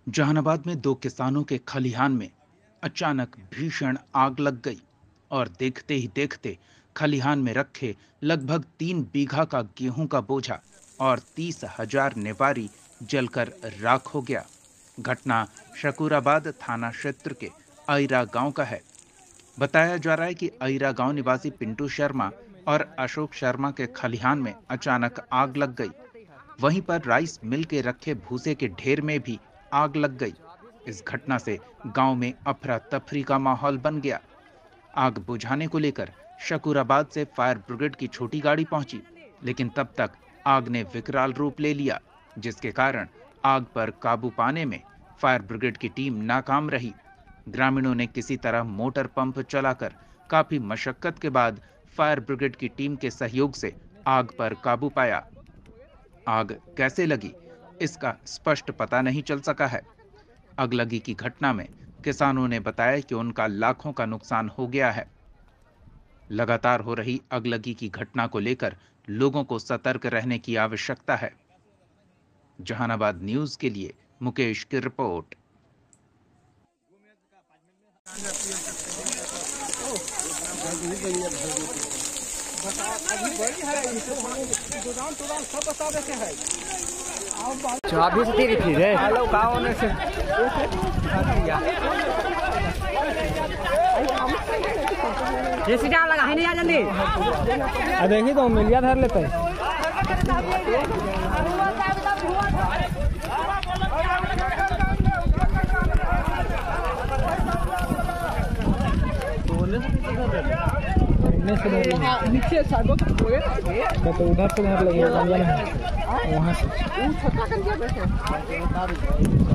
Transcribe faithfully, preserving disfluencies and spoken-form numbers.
जहानाबाद में दो किसानों के खलिहान में अचानक भीषण आग लग गई और देखते ही देखते खलिहान में रखे लगभग तीन बीघा का गेहूं का बोझा और तीस हजार नेवारी जलकर राख हो गया। घटना शकूराबाद थाना क्षेत्र के आइरा गांव का है। बताया जा रहा है कि आइरा गांव निवासी पिंटू शर्मा और अशोक शर्मा के खलिहान में अचानक आग लग गई। वहीं पर राइस मिल के रखे भूसे के ढेर में भी आग लग गई। इस घटना से गांव में अफरा तफरी का माहौल बन गया। आग बुझाने को लेकर शकूराबाद से फायर ब्रिगेड की छोटी गाड़ी पहुंची, लेकिन तब तक आग ने विकराल रूप ले लिया, जिसके कारण आग पर काबू पाने में फायर ब्रिगेड की टीम नाकाम रही। ग्रामीणों ने किसी तरह मोटर पंप चलाकर काफी मशक्कत के बाद फायर ब्रिगेड की टीम के सहयोग से आग पर काबू पाया। आग कैसे लगी, इसका स्पष्ट पता नहीं चल सका है। अगलगी की घटना में किसानों ने बताया कि उनका लाखों का नुकसान हो गया है। लगातार हो रही अगलगी की घटना को लेकर लोगों को सतर्क रहने की आवश्यकता है। जहानाबाद न्यूज के लिए मुकेश की रिपोर्ट। चाबी से तेरी थी रे हेलो गाँव में से ये सीधा लगा है नहीं आ जल्दी आ देखी तो मिलिया धर लेते हैं। नीचे सागो तो उधर से उधर लगेगा वहाँ से